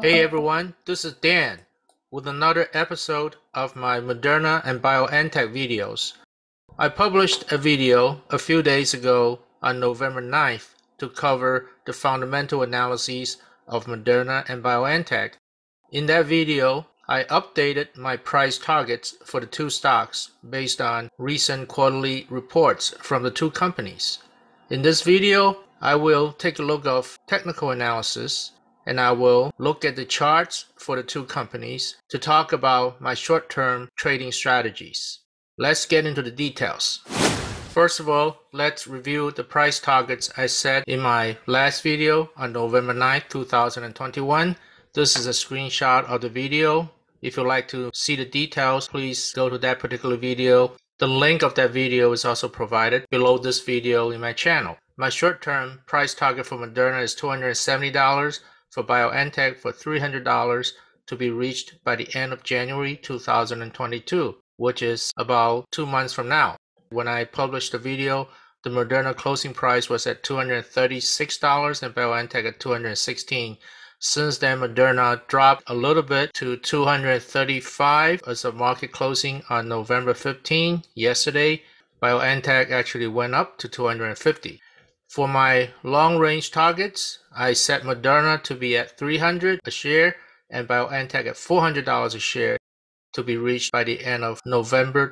Hey everyone, this is Dan with another episode of my Moderna and BioNTech videos. I published a video a few days ago on November 9th to cover the fundamental analyses of Moderna and BioNTech. In that video, I updated my price targets for the two stocks based on recent quarterly reports from the two companies. In this video, I will take a look at technical analysis and I will look at the charts for the two companies to talk about my short-term trading strategies. Let's get into the details. First of all, let's review the price targets I set in my last video on November 9th, 2021. This is a screenshot of the video. If you'd like to see the details, please go to that particular video. The link of that video is also provided below this video in my channel. My short-term price target for Moderna is $270, for BioNTech for $300 to be reached by the end of January 2022, which is about 2 months from now. When I published the video, the Moderna closing price was at $236 and BioNTech at $216. Since then, Moderna dropped a little bit to $235 as of market closing on November 15, yesterday. BioNTech actually went up to $250. For my long-range targets, I set Moderna to be at $300 a share and BioNTech at $400 a share to be reached by the end of November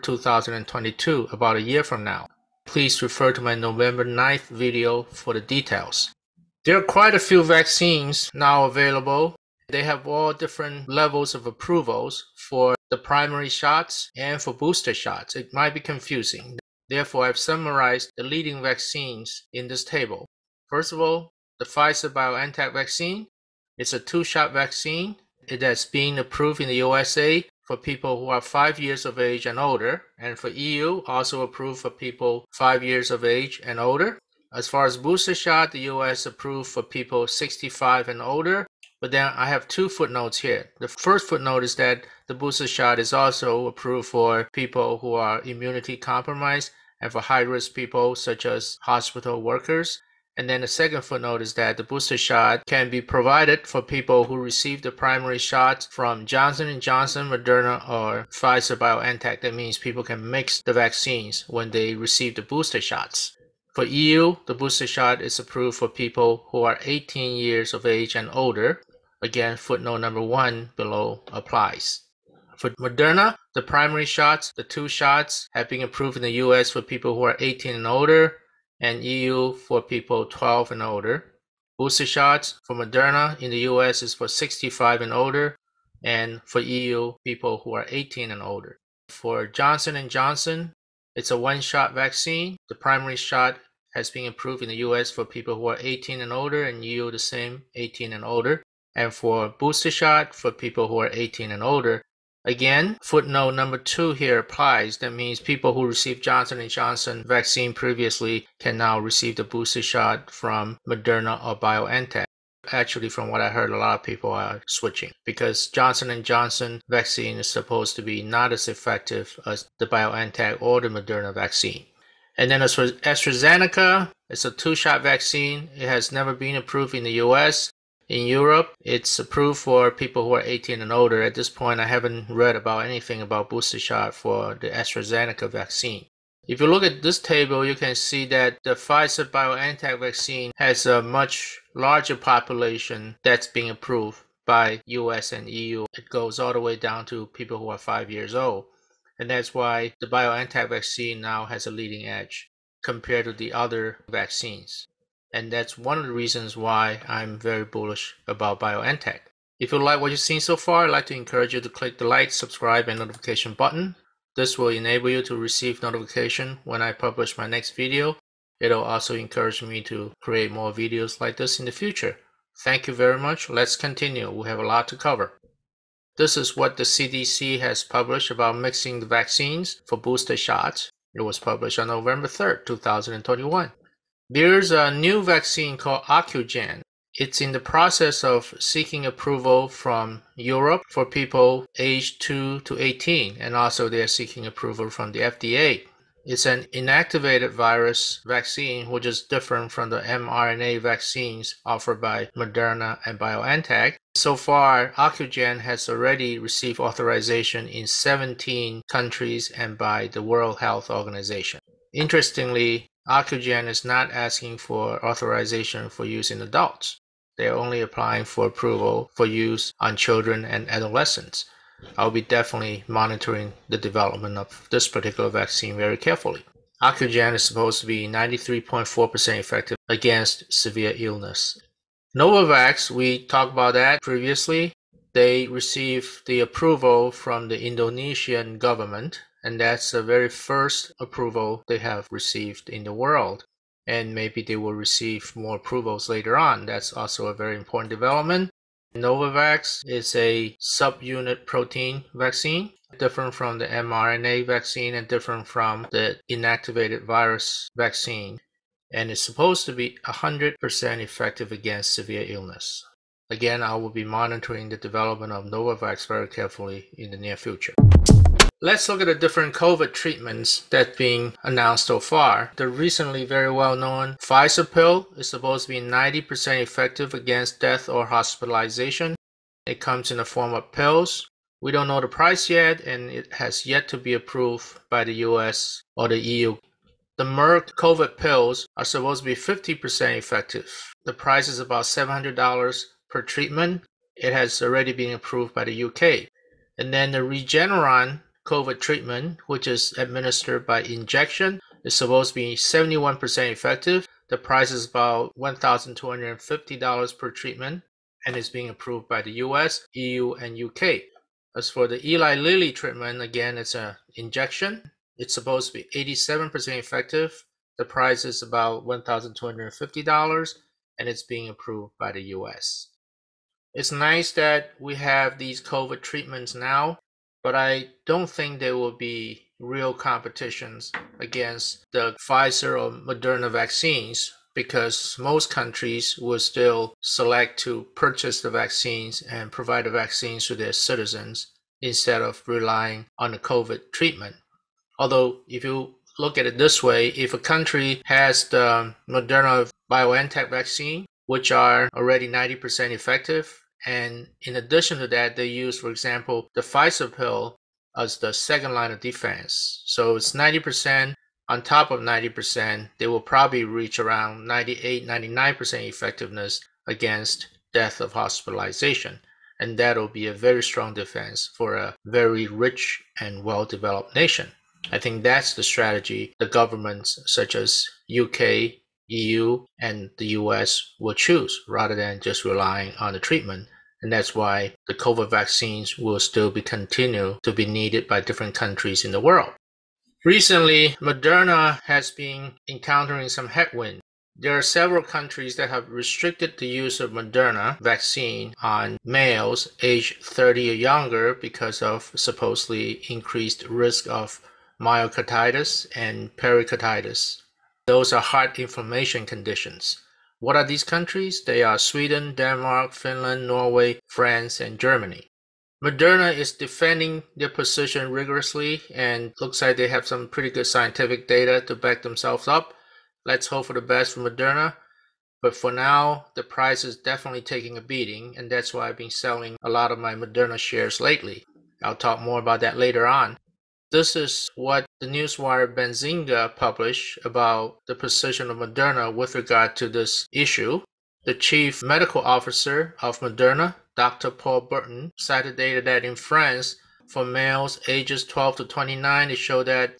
2022, about a year from now. Please refer to my November 9th video for the details. There are quite a few vaccines now available. They have all different levels of approvals for the primary shots and for booster shots. It might be confusing. Therefore, I've summarized the leading vaccines in this table. First of all, the Pfizer-BioNTech vaccine. It's a two-shot vaccine. It has been approved in the USA for people who are 5 years of age and older, and for EU, also approved for people 5 years of age and older. As far as booster shot, the US approved for people 65 and older. But then I have two footnotes here. The first footnote is that the booster shot is also approved for people who are immunity compromised and for high-risk people such as hospital workers. And then the second footnote is that the booster shot can be provided for people who receive the primary shots from Johnson & Johnson, Moderna, or Pfizer-BioNTech. That means people can mix the vaccines when they receive the booster shots. For EU, the booster shot is approved for people who are 18 years of age and older. Again, footnote number 1 below applies. For Moderna, the primary shots, the two shots, have been approved in the US for people who are 18 and older, and EU for people 12 and older. Booster shots for Moderna in the US is for 65 and older, and for EU, people who are 18 and older. For Johnson & Johnson, it's a one-shot vaccine. The primary shot has been approved in the US for people who are 18 and older, and EU the same, 18 and older. And for booster shot for people who are 18 and older, again, footnote number 2 here applies. That means people who received Johnson & Johnson vaccine previously can now receive the booster shot from Moderna or BioNTech. Actually, from what I heard, a lot of people are switching because Johnson & Johnson vaccine is supposed to be not as effective as the BioNTech or the Moderna vaccine. And then as for AstraZeneca, it's a two-shot vaccine. It has never been approved in the US. In Europe, it's approved for people who are 18 and older. At this point, I haven't read about anything about booster shot for the AstraZeneca vaccine. If you look at this table, you can see that the Pfizer-BioNTech vaccine has a much larger population that's being approved by US and EU. It goes all the way down to people who are 5 years old. And that's why the BioNTech vaccine now has a leading edge compared to the other vaccines. And that's one of the reasons why I'm very bullish about BioNTech. If you like what you've seen so far, I'd like to encourage you to click the like, subscribe, and notification button. This will enable you to receive notification when I publish my next video. It'll also encourage me to create more videos like this in the future. Thank you very much. Let's continue. We have a lot to cover. This is what the CDC has published about mixing the vaccines for booster shots. It was published on November 3rd, 2021. There's a new vaccine called Ocugen. It's in the process of seeking approval from Europe for people aged 2 to 18, and also they're seeking approval from the FDA. It's an inactivated virus vaccine, which is different from the mRNA vaccines offered by Moderna and BioNTech. So far, Ocugen has already received authorization in 17 countries and by the World Health Organization. Interestingly, Ocugen is not asking for authorization for use in adults. They're only applying for approval for use on children and adolescents. I'll be definitely monitoring the development of this particular vaccine very carefully. Ocugen is supposed to be 93.4% effective against severe illness. Novavax, we talked about that previously. They received the approval from the Indonesian government, and that's the very first approval they have received in the world. And maybe they will receive more approvals later on. That's also a very important development. Novavax is a subunit protein vaccine, different from the mRNA vaccine and different from the inactivated virus vaccine, and it's supposed to be 100% effective against severe illness. Again, I will be monitoring the development of Novavax very carefully in the near future. Let's look at the different COVID treatments that being announced so far. The recently very well-known Pfizer pill is supposed to be 90% effective against death or hospitalization. It comes in the form of pills. We don't know the price yet, and it has yet to be approved by the US or the EU. The Merck COVID pills are supposed to be 50% effective. The price is about $700 per treatment. It has already been approved by the UK. And then the Regeneron COVID treatment, which is administered by injection, is supposed to be 71% effective. The price is about $1,250 per treatment, and is being approved by the US, EU, and UK. As for the Eli Lilly treatment, again, it's an injection. It's supposed to be 87% effective. The price is about $1,250, and it's being approved by the US. It's nice that we have these COVID treatments now, but I don't think there will be real competitions against the Pfizer or Moderna vaccines, because most countries will still select to purchase the vaccines and provide the vaccines to their citizens instead of relying on the COVID treatment. Although, if you look at it this way, if a country has the Moderna BioNTech vaccine, which are already 90% effective, and in addition to that, they use, for example, the Pfizer pill as the second line of defense. So it's 90% on top of 90%, they will probably reach around 98, 99% effectiveness against death of hospitalization. And that'll be a very strong defense for a very rich and well-developed nation. I think that's the strategy the governments such as UK, EU, and the US will choose rather than just relying on the treatment. And that's why the COVID vaccines will still continue to be needed by different countries in the world. Recently, Moderna has been encountering some headwind. There are several countries that have restricted the use of Moderna vaccine on males aged 30 or younger because of supposedly increased risk of myocarditis and pericarditis. Those are heart inflammation conditions. What are these countries? They are Sweden, Denmark, Finland, Norway, France, and Germany. Moderna is defending their position rigorously, and looks like they have some pretty good scientific data to back themselves up. Let's hope for the best for Moderna. But for now, the price is definitely taking a beating, and that's why I've been selling a lot of my Moderna shares lately. I'll talk more about that later on. This is what the newswire Benzinga published about the position of Moderna with regard to this issue. The chief medical officer of Moderna, Dr. Paul Burton, cited data that in France, for males ages 12 to 29, it showed that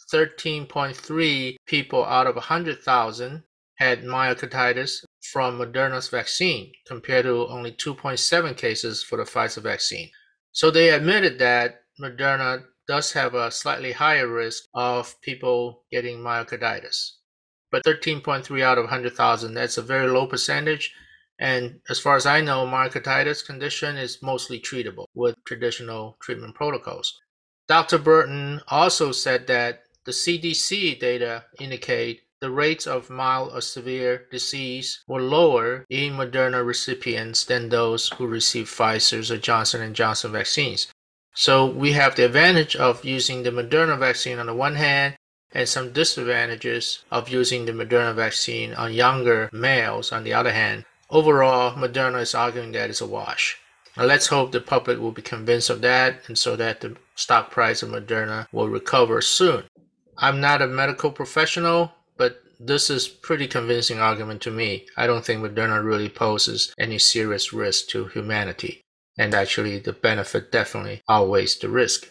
13.3 people out of 100,000 had myocarditis from Moderna's vaccine, compared to only 2.7 cases for the Pfizer vaccine. So they admitted that Moderna does have a slightly higher risk of people getting myocarditis. But 13.3 out of 100,000, that's a very low percentage. And as far as I know, myocarditis condition is mostly treatable with traditional treatment protocols. Dr. Burton also said that the CDC data indicate the rates of mild or severe disease were lower in Moderna recipients than those who received Pfizer's or Johnson & Johnson vaccines. So we have the advantage of using the Moderna vaccine on the one hand, and some disadvantages of using the Moderna vaccine on younger males. On the other hand, overall, Moderna is arguing that it's a wash. Now let's hope the public will be convinced of that, and so that the stock price of Moderna will recover soon. I'm not a medical professional, but this is pretty convincing argument to me. I don't think Moderna really poses any serious risk to humanity, and actually the benefit definitely outweighs the risk.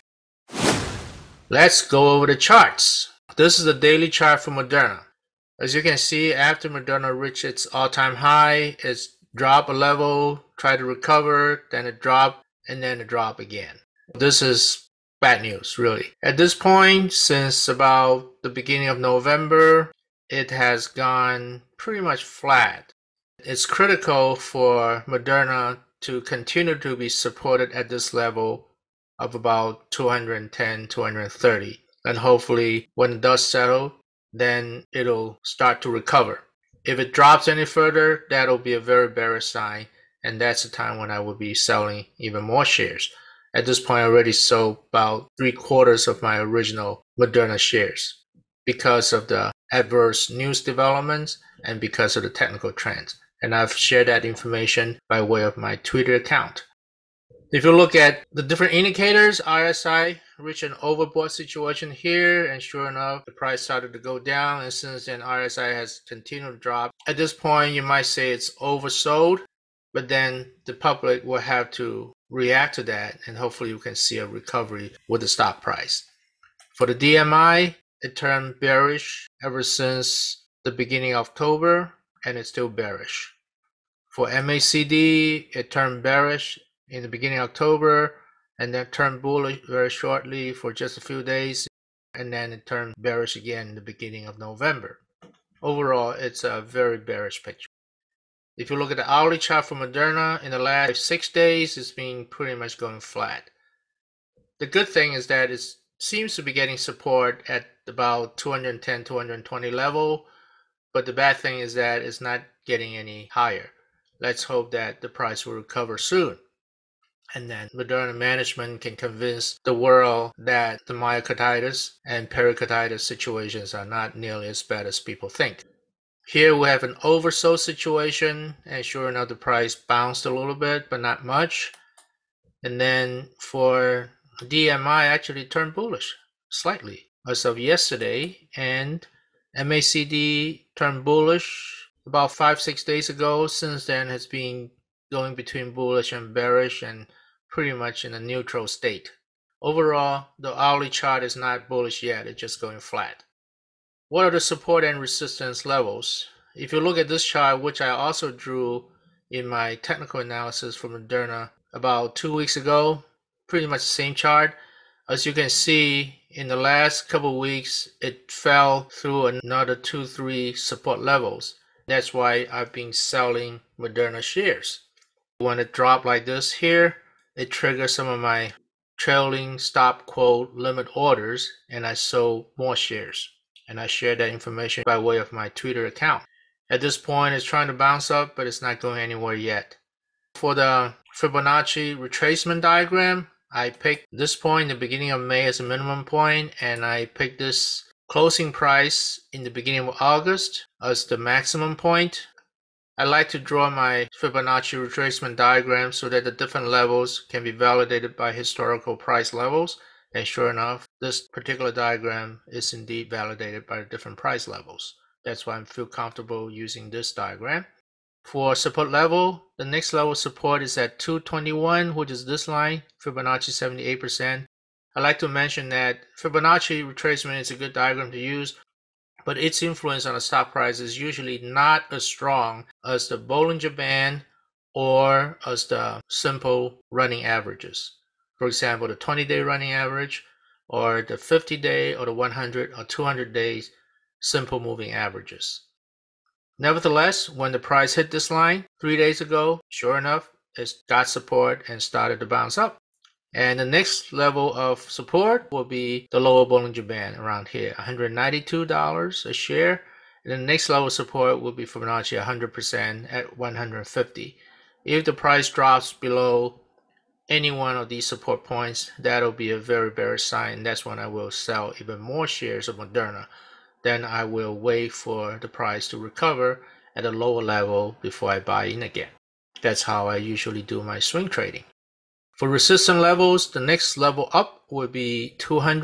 Let's go over the charts. This is the daily chart for Moderna. As you can see, after Moderna reached its all-time high, it's dropped a level, tried to recover, then it dropped, and then it dropped again. This is bad news, really. At this point, since about the beginning of November, it has gone pretty much flat. It's critical for Moderna to continue to be supported at this level of about 210, 230. And hopefully when it does settle, then it'll start to recover. If it drops any further, that'll be a very bearish sign, and that's the time when I will be selling even more shares. At this point, I already sold about 3/4 of my original Moderna shares because of the adverse news developments and because of the technical trends. And I've shared that information by way of my Twitter account. If you look at the different indicators, RSI reached an overbought situation here, and sure enough, the price started to go down, and since then RSI has continued to drop. At this point, you might say it's oversold, but then the public will have to react to that, and hopefully you can see a recovery with the stock price. For the DMI, it turned bearish ever since the beginning of October, and it's still bearish. For MACD, it turned bearish in the beginning of October, and then turned bullish very shortly for just a few days, and then it turned bearish again in the beginning of November. Overall, it's a very bearish picture. If you look at the hourly chart for Moderna, in the last 6 days, it's been pretty much going flat. The good thing is that it seems to be getting support at about 210, 220 level, but the bad thing is that it's not getting any higher. Let's hope that the price will recover soon, and then Moderna management can convince the world that the myocarditis and pericarditis situations are not nearly as bad as people think. Here we have an oversold situation, and sure enough, the price bounced a little bit, but not much. And then for DMI, actually turned bullish slightly as of yesterday, and MACD turned bullish about 5-6 days ago. Since then, has been going between bullish and bearish, and pretty much in a neutral state. Overall, the hourly chart is not bullish yet, it's just going flat. What are the support and resistance levels? If you look at this chart, which I also drew in my technical analysis for Moderna about 2 weeks ago, pretty much the same chart. As you can see, in the last couple weeks, it fell through another 2-3 support levels. That's why I've been selling Moderna shares. When it dropped like this here, it triggered some of my trailing stop quote limit orders, and I sold more shares. And I shared that information by way of my Twitter account. At this point, it's trying to bounce up, but it's not going anywhere yet. For the Fibonacci retracement diagram, I picked this point in the beginning of May as a minimum point, and I picked this closing price in the beginning of August as the maximum point. I like to draw my Fibonacci retracement diagram so that the different levels can be validated by historical price levels. And sure enough, this particular diagram is indeed validated by the different price levels. That's why I feel comfortable using this diagram. For support level, the next level of support is at 221, which is this line, Fibonacci 78%. I like to mention that Fibonacci retracement is a good diagram to use, but its influence on the stock price is usually not as strong as the Bollinger Band or as the simple running averages. For example, the 20-day running average, or the 50-day, or the 100 or 200 days simple moving averages. Nevertheless, when the price hit this line 3 days ago, sure enough, it got support and started to bounce up. And the next level of support will be the lower Bollinger Band around here, $192 a share. And the next level of support will be Fibonacci 100% at 150. If the price drops below any one of these support points, that'll be a very bearish sign. That's when I will sell even more shares of Moderna. Then I will wait for the price to recover at a lower level before I buy in again. That's how I usually do my swing trading. For resistance levels, the next level up will be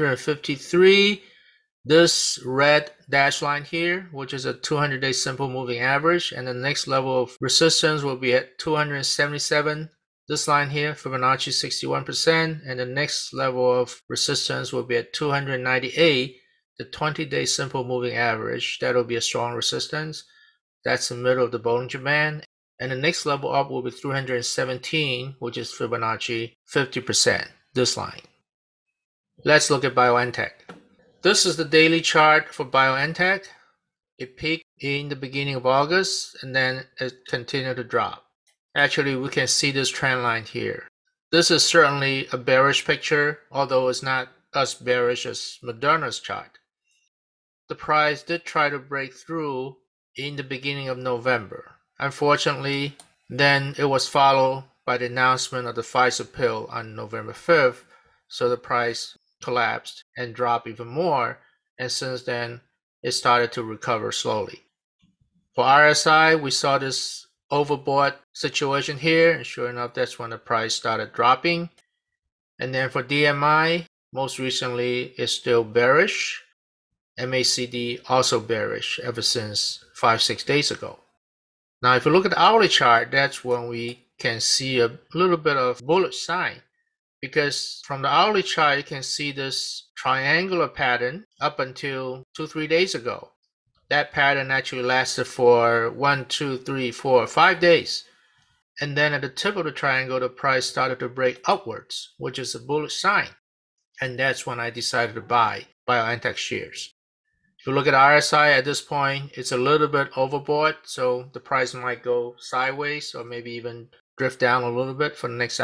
253. This red dash line here, which is a 200-day simple moving average, and the next level of resistance will be at 277. This line here, Fibonacci 61%, and the next level of resistance will be at 298, the 20-day simple moving average. That'll be a strong resistance. That's the middle of the Bollinger Band. And the next level up will be 317, which is Fibonacci 50%, this line. Let's look at BioNTech. This is the daily chart for BioNTech. It peaked in the beginning of August and then it continued to drop. Actually, we can see this trend line here. This is certainly a bearish picture, although it's not as bearish as Moderna's chart. The price did try to break through in the beginning of November. Unfortunately, then it was followed by the announcement of the Pfizer pill on November 5th, so the price collapsed and dropped even more, and since then it started to recover slowly. For RSI, we saw this overbought situation here, and sure enough, that's when the price started dropping. And then for DMI, most recently it's still bearish. MACD also bearish ever since 5-6 days ago. Now if you look at the hourly chart, that's when we can see a little bit of bullish sign, because from the hourly chart you can see this triangular pattern up until 2-3 days ago. That pattern actually lasted for 1, 2, 3, 4, 5 days. And then at the tip of the triangle, the price started to break upwards, which is a bullish sign. And that's when I decided to buy BioNTech shares. If you look at RSI at this point, it's a little bit overbought, so the price might go sideways or maybe even drift down a little bit for the next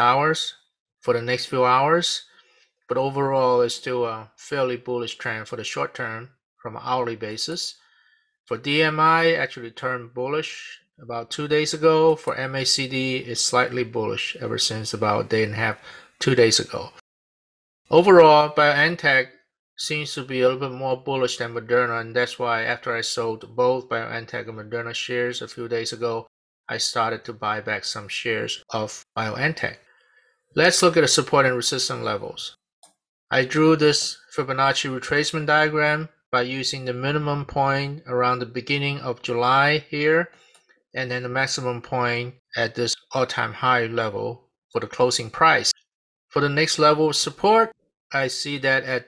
few hours. But overall, it's still a fairly bullish trend for the short term from an hourly basis. For DMI, actually turned bullish about 2 days ago. For MACD, it's slightly bullish ever since about a day and a half, 2 days ago. Overall, BioNTech seems to be a little bit more bullish than Moderna, and that's why after I sold both BioNTech and Moderna shares a few days ago, I started to buy back some shares of BioNTech. Let's look at the support and resistance levels. I drew this Fibonacci retracement diagram by using the minimum point around the beginning of July here, and then the maximum point at this all-time high level for the closing price. For the next level of support, I see that at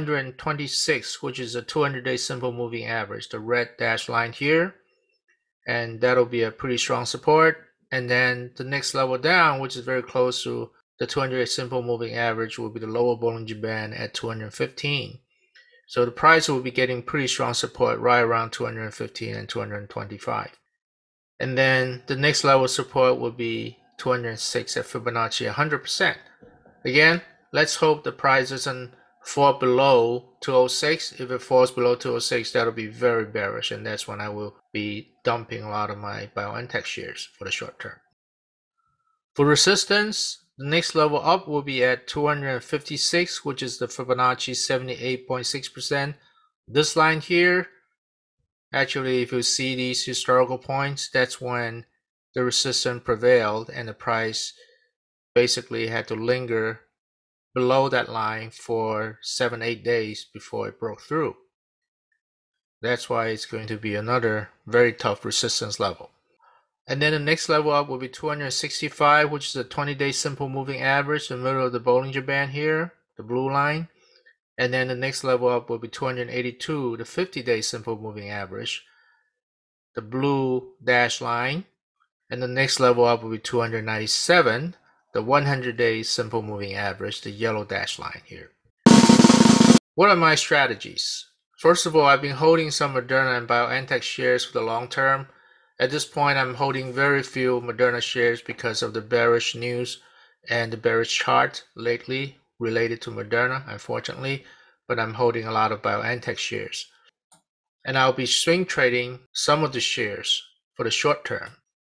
226, which is a 200-day simple moving average, the red dashed line here, and that'll be a pretty strong support. And then the next level down, which is very close to the 200-day simple moving average, will be the lower Bollinger Band at 215. So the price will be getting pretty strong support right around 215 and 225. And then the next level of support will be 206 at Fibonacci 100%. Again, let's hope the price doesn't fall below 206. If it falls below 206, that'll be very bearish, and that's when I will be dumping a lot of my BioNTech shares for the short term. For resistance, the next level up will be at 256, which is the Fibonacci 78.6%. This line here, actually, if you see these historical points, that's when the resistance prevailed and the price basically had to linger below that line for 7-8 days before it broke through. That's why it's going to be another very tough resistance level. And then the next level up will be 265, which is a 20-day simple moving average, the middle of the Bollinger Band here, the blue line. And then the next level up will be 282, the 50-day simple moving average, the blue dash line. And the next level up will be 297, the 100-day simple moving average, the yellow dash line here. What are my strategies? First of all, I've been holding some Moderna and BioNTech shares for the long term. At this point, I'm holding very few Moderna shares because of the bearish news and the bearish chart lately related to Moderna, unfortunately, but I'm holding a lot of BioNTech shares. And I'll be swing trading some of the shares for the short term.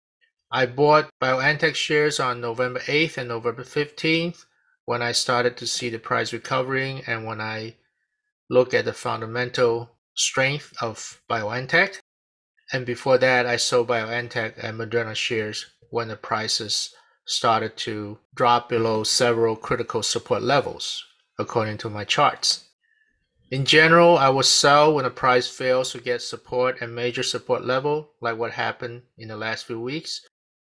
I bought BioNTech shares on November 8th and November 15th when I started to see the price recovering and when I look at the fundamental strength of BioNTech. And before that, I sold BioNTech and Moderna shares when the prices started to drop below several critical support levels, according to my charts. In general, I will sell when the price fails to get support and major support level, like what happened in the last few weeks,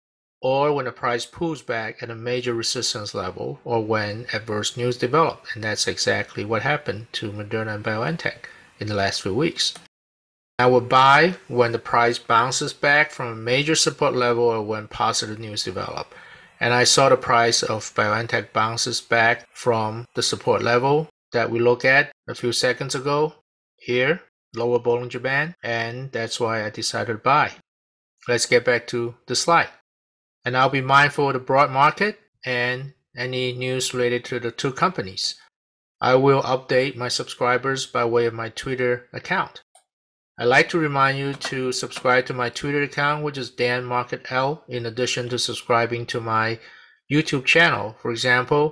or when the price pulls back at a major resistance level, or when adverse news develop. And that's exactly what happened to Moderna and BioNTech in the last few weeks. I will buy when the price bounces back from a major support level or when positive news develop. And I saw the price of BioNTech bounces back from the support level that we looked at a few seconds ago here, lower Bollinger Band, and that's why I decided to buy. Let's get back to the slide. And I'll be mindful of the broad market and any news related to the two companies. I will update my subscribers by way of my Twitter account. I'd like to remind you to subscribe to my Twitter account, which is DanMarketL, in addition to subscribing to my YouTube channel. For example,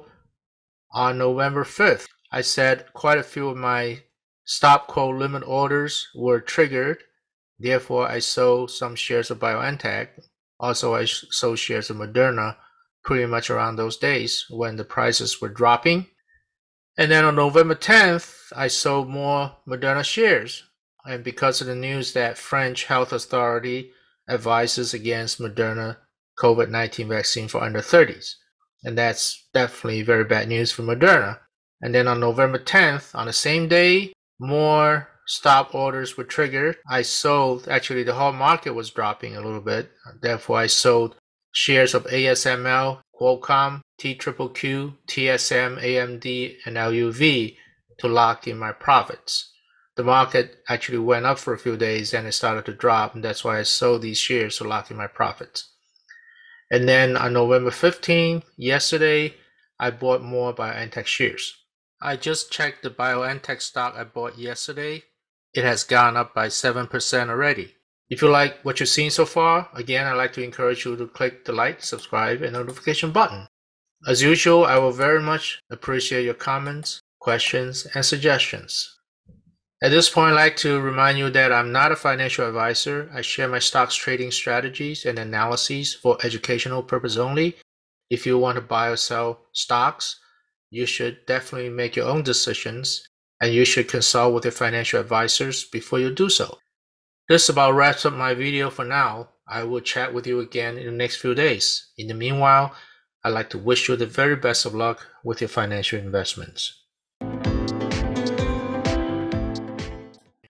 on November 5th, I said quite a few of my stop quote limit orders were triggered. Therefore, I sold some shares of BioNTech. Also, I sold shares of Moderna pretty much around those days when the prices were dropping. And then on November 10th, I sold more Moderna shares. And because of the news that French health authority advises against Moderna COVID-19 vaccine for under 30s. And that's definitely very bad news for Moderna. And then on November 10th, on the same day, more stop orders were triggered. I sold, actually the whole market was dropping a little bit. Therefore, I sold shares of ASML, Qualcomm, TQQQ, TSM, AMD, and LUV to lock in my profits. The market actually went up for a few days and it started to drop, and that's why I sold these shares to lock in my profits. And then on November 15th, yesterday, I bought more BioNTech shares. I just checked the BioNTech stock I bought yesterday. It has gone up by 7% already. If you like what you've seen so far, again, I'd like to encourage you to click the like, subscribe, and notification button. As usual, I will very much appreciate your comments, questions, and suggestions. At this point, I'd like to remind you that I'm not a financial advisor. I share my stocks trading strategies and analyses for educational purpose only. If you want to buy or sell stocks, you should definitely make your own decisions, and you should consult with your financial advisors before you do so. This about wraps up my video for now. I will chat with you again in the next few days. In the meanwhile, I'd like to wish you the very best of luck with your financial investments.